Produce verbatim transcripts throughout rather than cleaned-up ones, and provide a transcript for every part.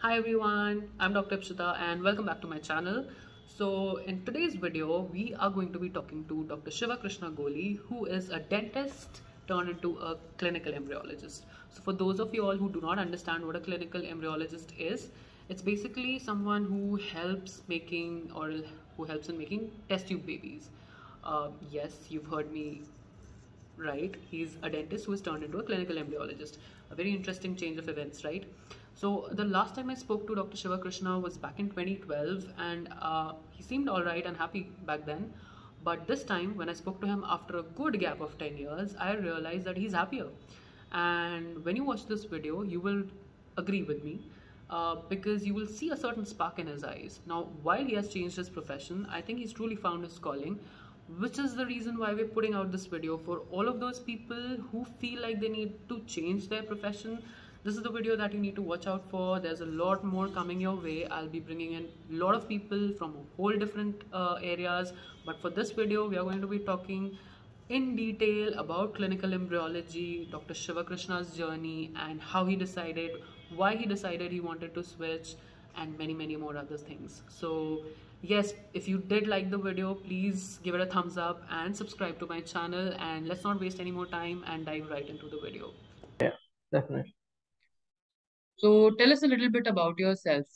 Hi everyone, I'm Doctor Ipshita and welcome back to my channel. So in today's video, we are going to be talking to Doctor Shiva Krishna Goli, who is a dentist turned into a clinical embryologist. So for those of you all who do not understand what a clinical embryologist is, it's basically someone who helps making or who helps in making test tube babies. Uh, yes, you've heard me right. He's a dentist who has turned into a clinical embryologist. A very interesting change of events, right? So the last time I spoke to Doctor Shiva Krishna was back in twenty twelve, and uh, he seemed all right and happy back then. But this time, when I spoke to him after a good gap of ten years, I realized that he's happier. And when you watch this video, you will agree with me uh, because you will see a certain spark in his eyes. Now, while he has changed his profession, I think he's truly found his calling, which is the reason why we're putting out this video for all of those people who feel like they need to change their profession. This is the video that you need to watch out for. There's a lot more coming your way. I'll be bringing in a lot of people from whole different uh, areas, but for this video we are going to be talking in detail about clinical embryology, Doctor Shiva Krishna's journey, and how he decided, why he decided he wanted to switch, and many, many more other things. So, yes, if you did like the video, please give it a thumbs up and subscribe to my channel. And let's not waste any more time and dive right into the video. Yeah, definitely. So, tell us a little bit about yourself.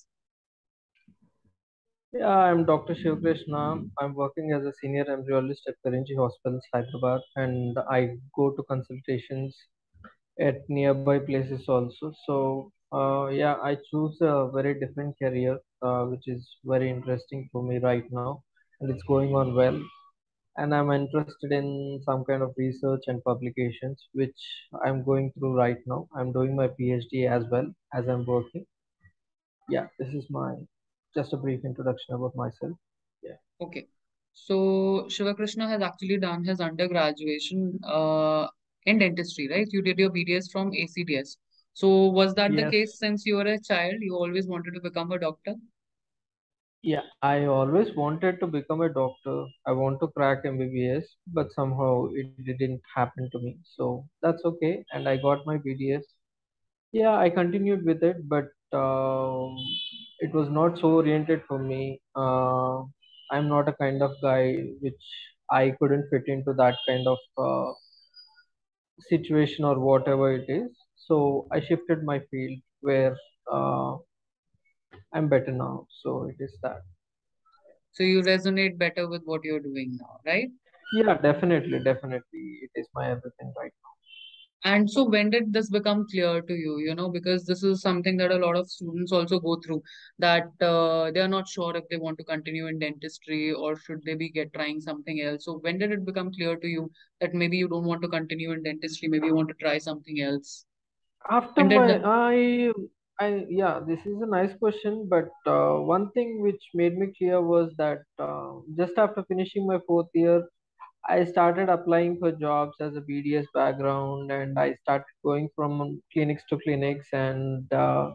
Yeah, I'm Doctor Shiv Krishna. I'm working as a senior embryologist at Karinji Hospitals, Hyderabad, and I go to consultations at nearby places also. So, uh, yeah, I choose a very different career, uh, which is very interesting for me right now, and it's going on well. And I'm interested in some kind of research and publications, which I'm going through right now. I'm doing my PhD as well as I'm working. Yeah, this is my just a brief introduction about myself. Yeah. Okay. So, Shiva Krishna has actually done his undergraduation uh, in dentistry, right? You did your B D S from A C D S. So, was that the Yes. case since you were a child? You always wanted to become a doctor? Yeah, I always wanted to become a doctor. I want to crack M B B S, but somehow it didn't happen to me. So that's okay. And I got my B D S. Yeah, I continued with it, but um, it was not so oriented for me. Uh, I'm not a kind of guy which I couldn't fit into that kind of uh, situation or whatever it is. So I shifted my field where uh, I'm better now. So it is that. So you resonate better with what you're doing now, right? Yeah, definitely, definitely. It is my everything right And so when did this become clear to you? You know, because this is something that a lot of students also go through, that uh, they are not sure if they want to continue in dentistry or should they be get trying something else. So when did it become clear to you that maybe you don't want to continue in dentistry, maybe you want to try something else? now. After When did my, that? I, I, yeah, this is a nice question, but uh, one thing which made me clear was that uh, just after finishing my fourth year, I started applying for jobs as a B D S background, and I started going from clinics to clinics, and uh,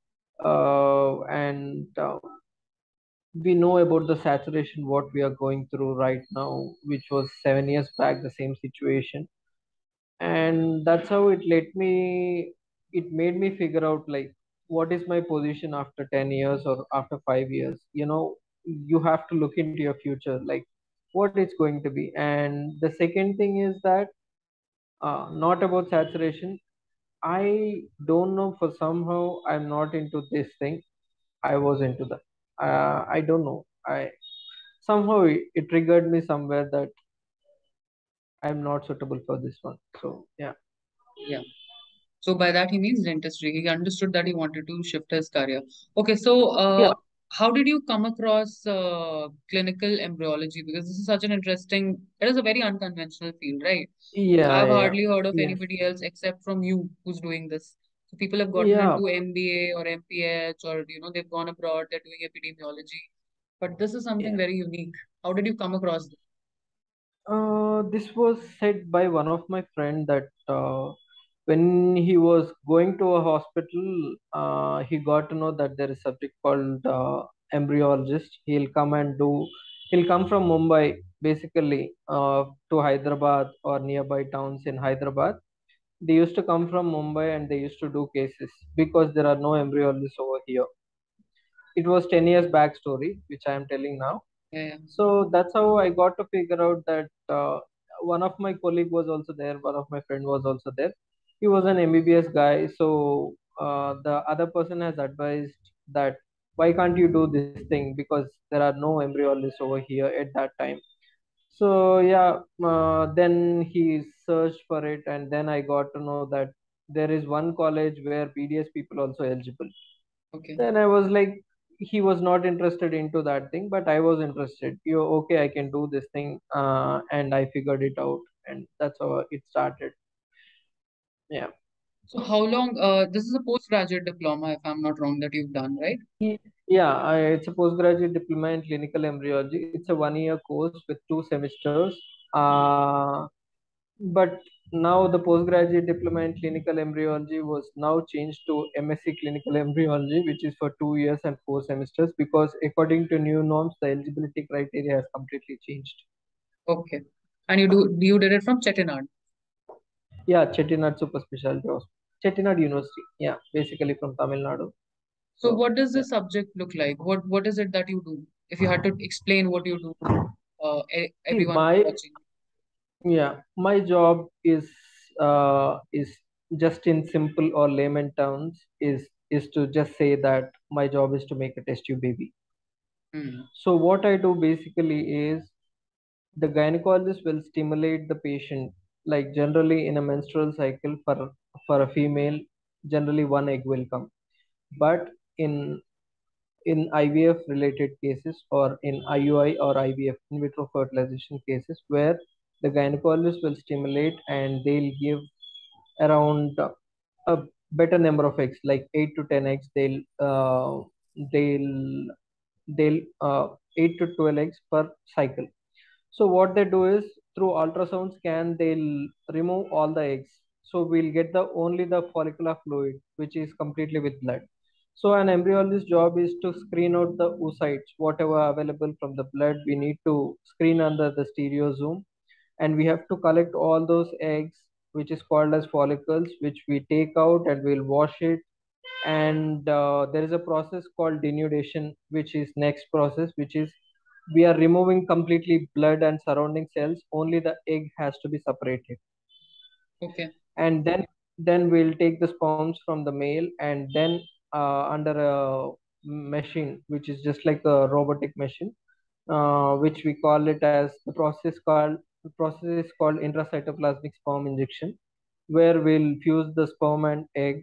uh, and uh, we know about the saturation what we are going through right now, which was seven years back, the same situation, and that's how it let me. It made me figure out like what is my position after ten years or after five years. You know, you have to look into your future, like what it's going to be. And the second thing is that uh, not about saturation. I don't know, for somehow I'm not into this thing. I was into that. Uh, I don't know. I somehow it, it triggered me somewhere that I'm not suitable for this one. So yeah. Yeah. So by that he means dentistry. He understood that he wanted to shift his career. Okay, so uh, Yeah. how did you come across uh, clinical embryology? Because this is such an interesting, it is a very unconventional field, right? Yeah. I've Yeah. hardly heard of Yes. anybody else except from you who's doing this. So people have gotten Yeah. into M B A or M P H or you know they've gone abroad, they're doing epidemiology. But this is something Yeah. very unique. How did you come across this? Uh, this was said by one of my friend that uh, when he was going to a hospital, uh, he got to know that there is a subject called uh, embryologist. He'll come and do. He'll come from Mumbai basically uh, to Hyderabad or nearby towns in Hyderabad. They used to come from Mumbai and they used to do cases because there are no embryologists over here. it was ten years backstory which I am telling now. Yeah, yeah. So that's how I got to figure out that uh, one of my colleague was also there, one of my friend was also there. He was an M B B S guy, so uh, the other person has advised that why can't you do this thing, because there are no embryologists over here at that time. So yeah, uh, then he searched for it, and then I got to know that there is one college where B D S people also eligible. Okay. Then I was like, he was not interested into that thing, but I was interested. You okay? I can do this thing, uh, and I figured it out, and that's how it started. Yeah. So how long, uh, this is a postgraduate diploma, if I'm not wrong, that you've done, right? Ye- Yeah, I, it's a postgraduate diploma in clinical embryology. It's a one-year course with two semesters. Uh, but now the postgraduate diploma in clinical embryology was now changed to M S c clinical embryology, which is for two years and four semesters, because according to new norms, the eligibility criteria has completely changed. Okay. And you do you did it from Chettinad. Yeah, Chettinad Super Specialty Hospital, Chettinad University. Yeah, basically from Tamil Nadu. So So what does yeah. this subject look like? What what is it that you do? If you had to explain what you do to uh, e- See, everyone my watching. yeah, my job is uh is just in simple or layman terms is is to just say that my job is to make a test tube baby. Hmm. So what I do basically is the gynecologist will stimulate the patient, like generally in a menstrual cycle for for a female, generally one egg will come. But in in I V F related cases, or in I U I or I V F, in vitro fertilization cases, where the gynecologist will stimulate and they'll give around uh, a better number of eggs, like eight to ten eggs. They'll uh, they'll they'll uh, eight to twelve eggs per cycle. So what they do is through ultrasound scan they'll remove all the eggs. So we'll get the only the follicular fluid, which is completely with blood. So an embryologist's job is to screen out the oocytes, whatever available from the blood. We need to screen under the stereo zoom, and we have to collect all those eggs, which is called as follicles, which we take out and we'll wash it. And uh, there is a process called denudation, which is next process, which is we are removing completely blood and surrounding cells. Only the egg has to be separated. Okay. And then then we'll take the sperms from the male, and then uh, under a machine which is just like a robotic machine, uh, which we call it as the process called the process is called intracytoplasmic sperm injection, where we'll fuse the sperm and egg,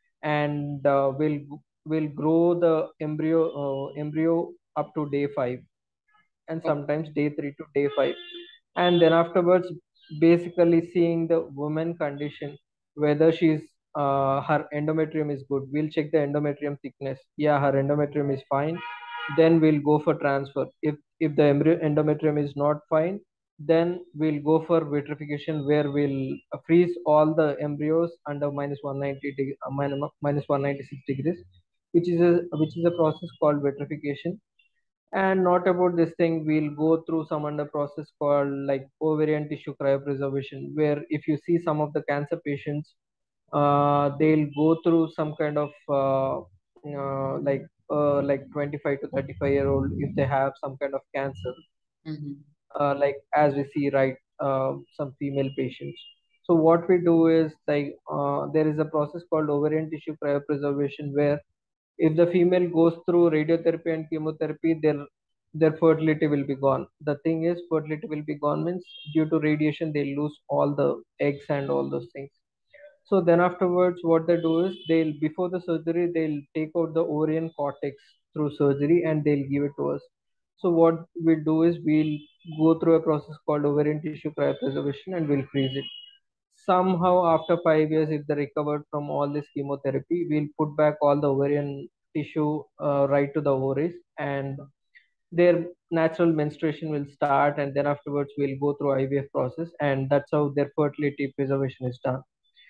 and uh, we'll we'll grow the embryo uh, embryo up to day five, and Okay. sometimes day three to day five. And then afterwards, basically seeing the woman condition, whether she's uh, her endometrium is good. We'll check the endometrium thickness. Yeah, her endometrium is fine. Then we'll go for transfer. If if the embryo endometrium is not fine, then we'll go for vitrification, where we'll uh, freeze all the embryos under minus one ninety deg- uh, minus minus one ninety-six degrees, which is a which is a process called vitrification. And not about this thing, we'll go through some under process called like ovarian tissue cryopreservation, where if you see some of the cancer patients, uh, they'll go through some kind of uh, uh, like uh, like twenty-five to thirty-five year old, if they have some kind of cancer, Mm-hmm. uh, like as we see, right, uh, some female patients. So what we do is like uh, there is a process called ovarian tissue cryopreservation, where if the female goes through radiotherapy and chemotherapy, their their fertility will be gone. The thing is, fertility will be gone means due to radiation they'll lose all the eggs and all those things. So then afterwards, what they do is they'll before the surgery they'll take out the ovarian cortex through surgery and they'll give it to us. So what we'll do is we'll go through a process called ovarian tissue cryopreservation and we'll freeze it. Somehow after five years, if they recovered from all this chemotherapy, we'll put back all the ovarian tissue uh, right to the ovaries, and their natural menstruation will start, and then afterwards we'll go through I V F process, and that's how their fertility preservation is done.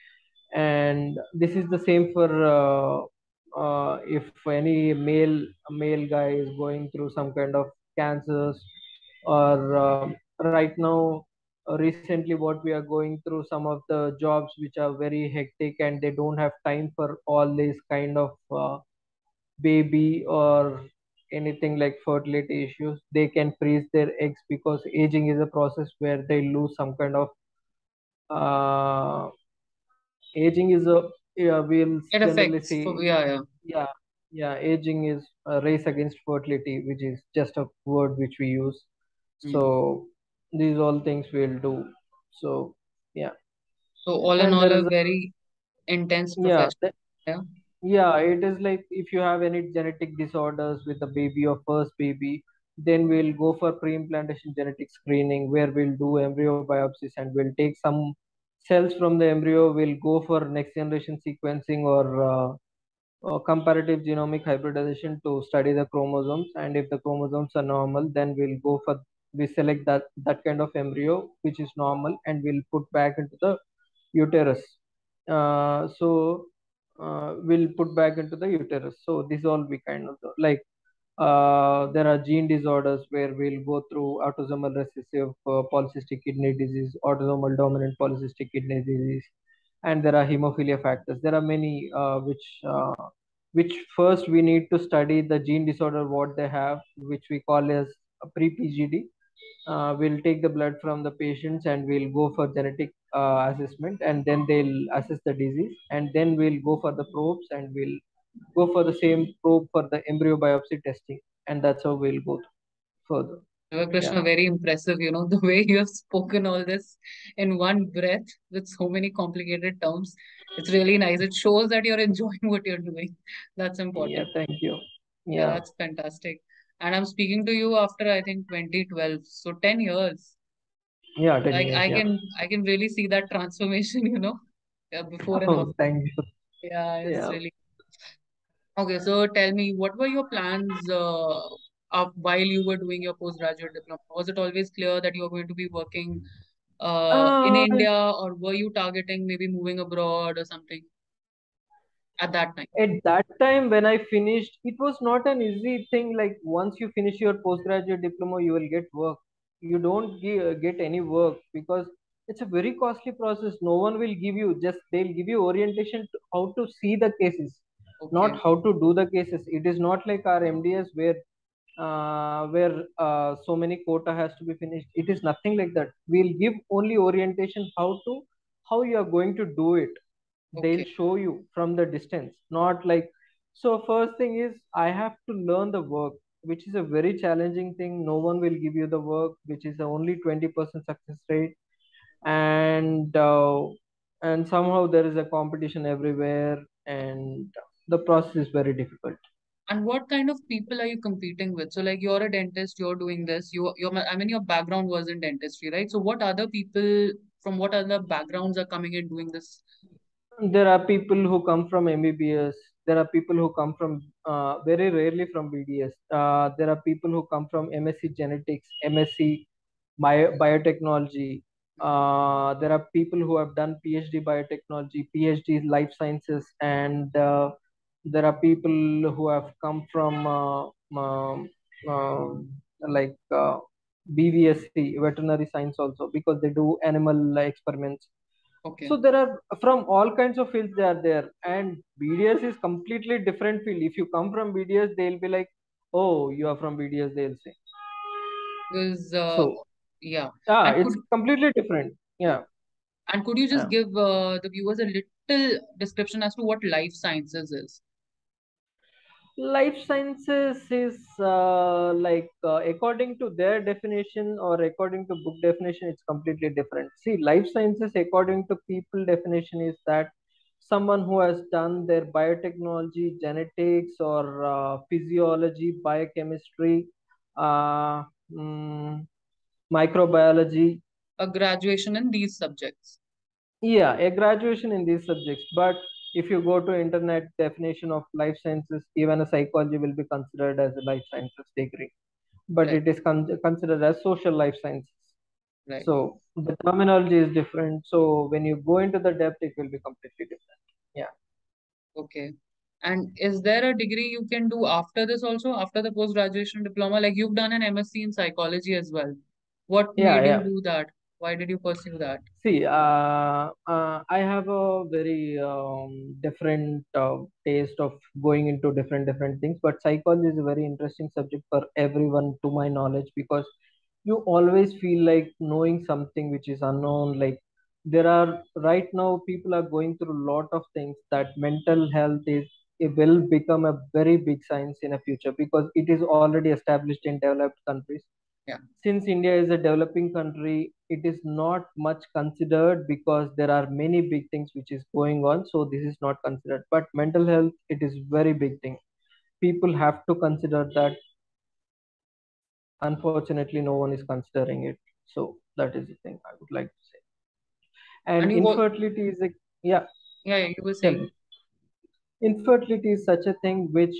And this is the same for uh, uh, if any male male guy is going through some kind of cancers, or um right now uh, recently what we are going through some of the jobs which are very hectic and they don't have time for all these kind of uh, baby or anything like fertility issues. They can freeze their eggs because aging is a process where they lose some kind of uh, aging is a, yeah, we'll It generally affects say, for, yeah, yeah. yeah, yeah, aging is a race against fertility, which is just a word which we use. Hmm. So these all things we'll do. So yeah. So all in And all, there a is a, very intense yeah, profession. th- Yeah. yeah, it is like if you have any genetic disorders with the baby or first baby, then we'll go for pre-implantation genetic screening where we'll do embryo biopsies and we'll take some cells from the embryo. We'll go for next generation sequencing or uh, uh, comparative genomic hybridization to study the chromosomes, and if the chromosomes are normal, then we'll go for, we select that that kind of embryo which is normal and we'll put back into the uterus. Uh, so uh, we'll put back into the uterus. So this all we kind of do. Like uh, there are gene disorders where we'll go through autosomal recessive uh, polycystic kidney disease, autosomal dominant polycystic kidney disease, and there are hemophilia factors. There are many uh, which uh, which first we need to study the gene disorder what they have, which we call as a pre-P G D. Uh, we'll take the blood from the patients and we'll go for genetic uh, assessment, and then they'll assess the disease, and then we'll go for the probes and we'll go for the same probe for the embryo biopsy testing, and that's how we'll go further. Shiva Yeah. Krishna, very impressive, you know, the way you have spoken all this in one breath with so many complicated terms. It's really nice. It shows that you're enjoying what you're doing. That's Yeah, important. thank you. Yeah, Yeah. that's fantastic. And I'm speaking to you after I think twenty twelve. So ten years. Yeah, ten Like years. I Yeah. can I can really see that transformation, you know, yeah, before and Oh, after. thank you. Yeah, it's Yeah. really okay. So tell me, what were your plans uh, of while you were doing your postgraduate diploma? Was it always clear that you were going to be working uh, in Uh, India, or were you targeting maybe moving abroad or something at that time? at that time when I finished, it was not an easy thing. Like once you finish your postgraduate diploma, you will get work. You don't gi- get any work because it's a very costly process. No one will give you, just they'll give you orientation to how to see the cases, not Okay, how to do the cases. It is not like our M D S where uh, where uh, so many quota has to be finished. It is nothing like that. We'll give only orientation how to, how you are going to do it. They'll okay. show you from the distance, not like, so first thing is I have to learn the work, which is a very challenging thing. No one will give you the work, which is only twenty percent success rate. And uh, and somehow there is a competition everywhere, and the process is very difficult. And what kind of people are you competing with? So, like, you're a dentist, you're doing this. You, you're, I mean, your background was in dentistry, right? So, what other people from what other backgrounds are coming and doing this? There are people who come from M B B S. There are people who come from uh, very rarely from B D S. Uh, there are people who come from M S c Genetics, M S c bio- Biotechnology. Uh, there are people who have done PhD Biotechnology, PhD Life Sciences, and uh, there are people who have come from uh, um, um, like uh, B V S C, Veterinary Science also, because they do animal experiments. Okay. So there are from all kinds of fields they are there, and B D S is completely different field. If you come from B D S, they'll be like, "Oh, you are from B D S," they'll say. Because, uh, So yeah. yeah, And it's could completely different. Yeah, and could you just yeah. give uh, the viewers a little description as to what life sciences is? Life sciences is uh, like uh, according to their definition or according to book definition, it's completely different. See, life sciences according to people definition is that someone who has done their biotechnology, genetics, or uh, physiology, biochemistry, uh, mm, microbiology. A graduation in these subjects. Yeah, a graduation in these subjects. But if you go to internet definition of life sciences, even a psychology will be considered as a life sciences degree. But Right, it is con- considered as social life sciences. right. So the terminology is different. So when you go into the depth, it will be completely different. Yeah. Okay. And is there a degree you can do after this also, after the post-graduation diploma? Like you've done an M S c in psychology as well. What Yeah, made you yeah. do that? Why did you pursue that? See, uh, uh, I have a very um, different uh, taste of going into different different things, but psychology is a very interesting subject for everyone, to my knowledge, because you always feel like knowing something which is unknown. Like there are right now, people are going through a lot of things that mental health is it will become a very big science in a future because it is already established in developed countries. Yeah. Since India is a developing country, it is not much considered because there are many big things which is going on. So this is not considered. But mental health, it is very big thing. People have to consider that. Unfortunately, no one is considering it. So that is the thing I would like to say. And And you were, infertility is a yeah. yeah, yeah, you were Tell saying. me. Infertility is such a thing which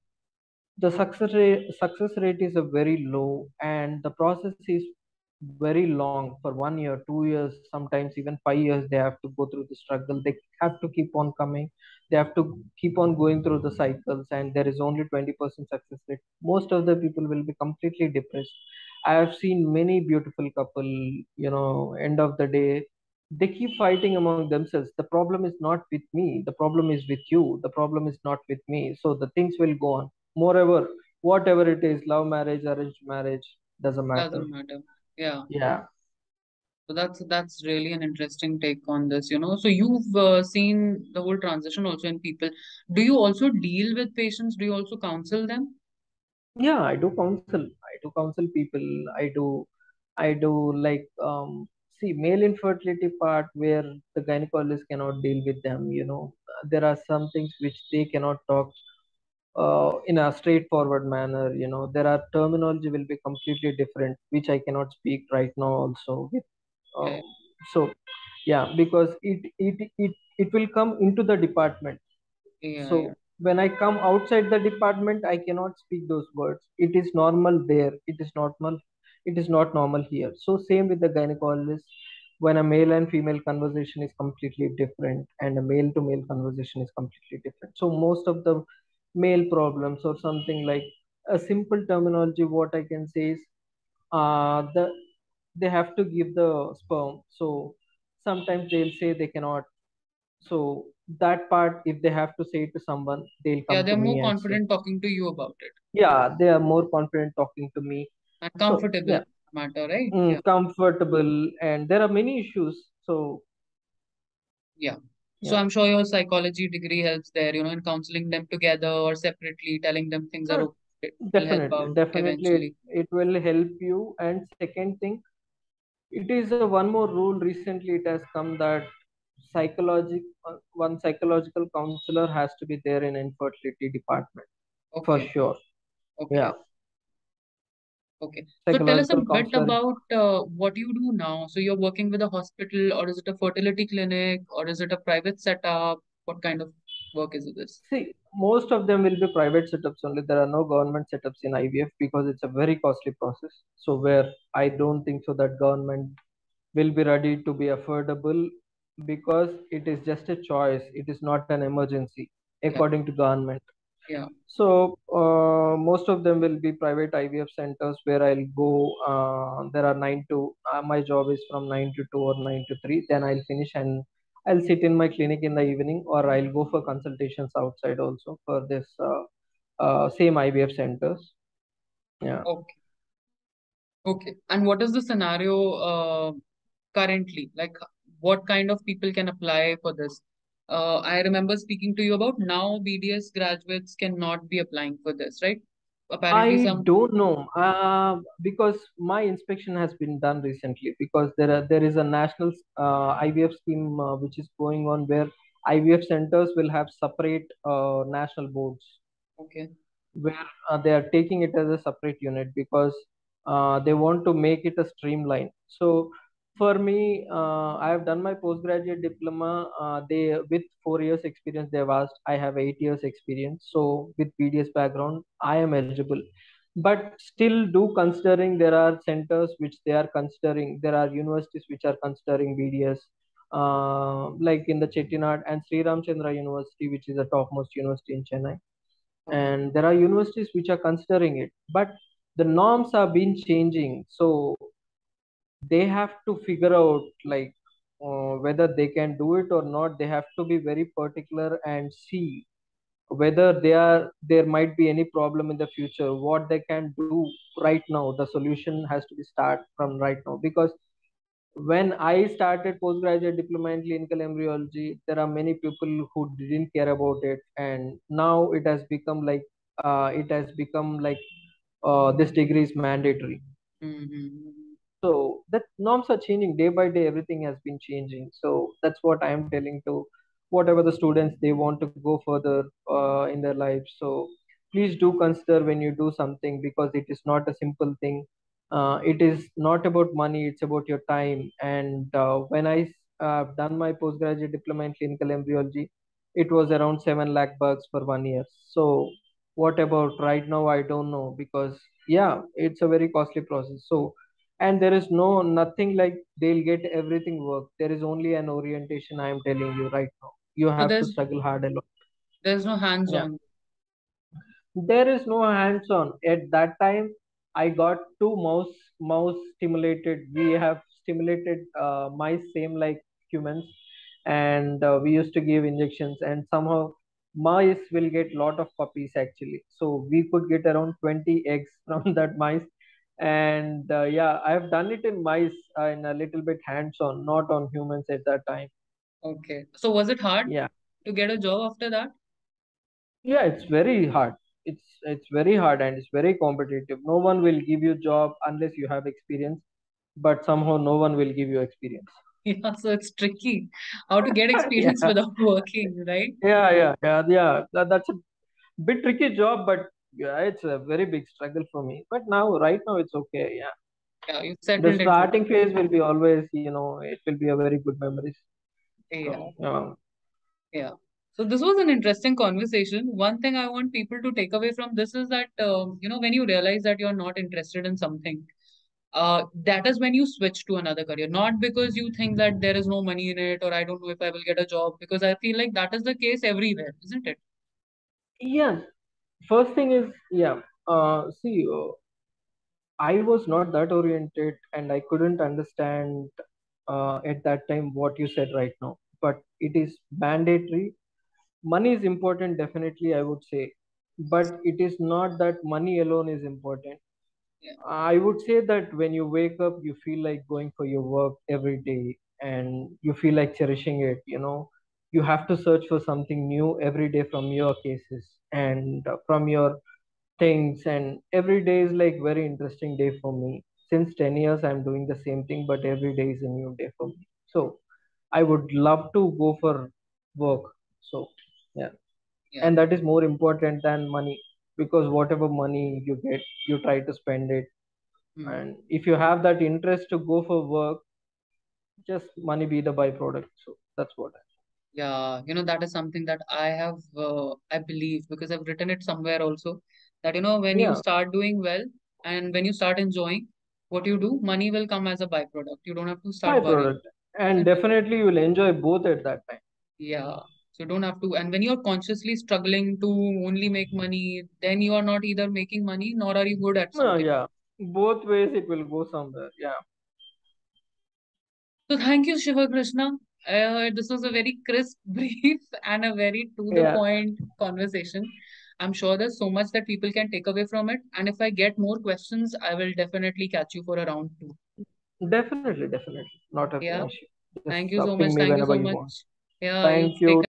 the success rate success rate is a very low, and the process is very long. For one year, two years, sometimes even five years, they have to go through the struggle. They have to keep on coming, they have to keep on going through the cycles, and there is only twenty percent success rate. Most of the people will be completely depressed. I have seen many beautiful couple, you know end of the day, they keep fighting among themselves. The problem is not with me, the problem is with you, the problem is not with me. So the things will go on. Moreover, whatever it is, love marriage, arranged marriage, doesn't matter. Doesn't matter. Yeah. Yeah. So that's that's really an interesting take on this, you know. So you've uh, seen the whole transition also in people. Do you also deal with patients? Do you also counsel them? Yeah, I do counsel. I do counsel people. I do, I do like, um, see, male infertility part where the gynecologist cannot deal with them. You know, there are some things which they cannot talk uh, in a straightforward manner. You know, there are terminology will be completely different, which I cannot speak right now. Also, with, Yeah, um, so yeah, because it it it it will come into the department. yeah, yeah. So when I come outside the department, I cannot speak those words. It is normal there. It is normal. It is not normal here. So same with the gynecologist. When a male and female conversation is completely different, and a male to male conversation is completely different. So most of the male problems or something like a simple terminology, what I can say is uh, the they have to give the sperm. So sometimes they'll say they cannot, so that part, if they have to say it to someone, they'll Yeah, come they're to more me and say, confident talking to you about it yeah, they are more confident talking to me. and So comfortable yeah, matter, right? mm, Yeah, comfortable, and there are many issues. So yeah. So yeah, I'm sure your psychology degree helps there, you know, in counseling them together or separately, telling them things are uh, okay. It will help definitely, out definitely, it, eventually. it will help you. And second thing, it is a one more rule. Recently, it has come that psychologic uh, one psychological counselor has to be there in infertility department for Okay, sure. Yeah, okay. Okay. So tell us a psychological bit counselor. about uh, what you do now. So you're working with a hospital, or is it a fertility clinic, or is it a private setup? What kind of work is this? See, most of them will be private setups only. There are no government setups in I V F because it's a very costly process. So where I don't think so that government will be ready to be affordable because it is just a choice. It is not an emergency Yeah, according to government. yeah. So uh, most of them will be private I V F centers where I'll go. Uh, there are nine to uh, my job is from nine to two or nine to three. Then I'll finish and I'll sit in my clinic in the evening, or I'll go for consultations outside also for this uh, uh, same I V F centers. Yeah. Okay, okay. And what is the scenario uh, currently? Like, what kind of people can apply for this? Uh, I remember speaking to you about now B D S graduates cannot be applying for this, right? Apparently, I some. don't know uh, because my inspection has been done recently, because there are there is a national uh, I V F scheme uh, which is going on where I V F centers will have separate uh, national boards Okay, where uh, they are taking it as a separate unit because uh, they want to make it a streamline. So for me, uh, I have done my postgraduate diploma. Uh, they with four years experience. They have asked. I have eight years experience. So with B D S background, I am eligible. But still, do considering there are centers which they are considering. There are universities which are considering B D S. Uh, like in the Chettinad and Sri Ramchandra University, which is the topmost university in Chennai, okay. and there are universities which are considering it, but the norms have been changing. So they have to figure out like uh, whether they can do it or not. They have to be very particular and see whether they are there might be any problem in the future, what they can do right now. The solution has to be start from right now, because when I started postgraduate diploma in clinical embryology, there are many people who didn't care about it, and now it has become like uh, it has become like uh, this degree is mandatory. Mm-hmm. So the norms are changing day by day. Everything has been changing. So that's what I am telling to whatever the students they want to go further uh, in their lives. So please do consider when you do something, because it is not a simple thing. Uh, it is not about money. It's about your time. And uh, when I uh, done my postgraduate diploma in clinical embryology, it was around seven lakh bucks for one year. So what about right now? I don't know, because yeah, it's a very costly process. So and there is no nothing like they'll get everything work. There is only an orientation. I am telling you right now, you So have to there's struggle hard a lot. there's no Yeah, hands-on. there is no hands on at that time. I got two mouse mouse stimulated. We have stimulated uh, mice same like humans, and uh, we used to give injections, and somehow mice will get lot of puppies actually. So we could get around twenty eggs from that mice. And uh, yeah, I have done it in mice uh, in a little bit hands on, not on humans at that time. Okay. So was it hard Yeah. to get a job after that? Yeah, it's very hard. It's it's very hard and it's very competitive. No one will give you job unless you have experience, but somehow no one will give you experience. Yeah, so it's tricky how to get experience Yeah, without working, right? yeah, yeah, yeah, yeah. That, that's a bit tricky job, but yeah, it's a very big struggle for me. But now, right now, it's okay. Yeah, Yeah, you the settled it well. starting phase will be always, you know, it will be a very good memories. Yeah, So, yeah, yeah. So this was an interesting conversation. One thing I want people to take away from this is that um, you know, when you realize that you're not interested in something, uh, that is when you switch to another career. Not because you think that there is no money in it, or I don't know if I will get a job, because I feel like that is the case everywhere, isn't it? yeah. First thing is, yeah. Uh, see, uh, I was not that oriented and I couldn't understand uh, at that time what you said right now. But it is mandatory. Money is important, definitely, I would say. But it is not that money alone is important. Yeah. I would say that when you wake up, you feel like going for your work every day and you feel like cherishing it, you know. You have to search for something new every day from your cases and uh, from your things, and every day is like very interesting day for me. Since ten years I'm doing the same thing, but every day is a new day for me. So I would love to go for work. So yeah, Yeah. and that is more important than money, because whatever money you get, you try to spend it. Hmm. And if you have that interest to go for work, just money be the byproduct. So that's what I, Yeah, you know, that is something that I have, uh, I believe, because I've written it somewhere also, that, you know, when you yeah, start doing well and when you start enjoying what you do, money will come as a byproduct. You don't have to start worrying, byproduct. And isn't it? definitely you will enjoy both at that time. Yeah. So you don't have to. And when you're consciously struggling to only make money, then you are not either making money nor are you good at No, something. yeah, both ways it will go somewhere. Yeah. So thank you, Shiva Krishna. Uh, this was a very crisp, brief, and a very to the Yeah, point conversation. I'm sure there's so much that people can take away from it. And if I get more questions, I will definitely catch you for a round two. definitely, definitely. Not an Yeah. issue. Just Thank you uh, so ping much. me Thank you whenever so you much. want. Yeah, you Thank take you.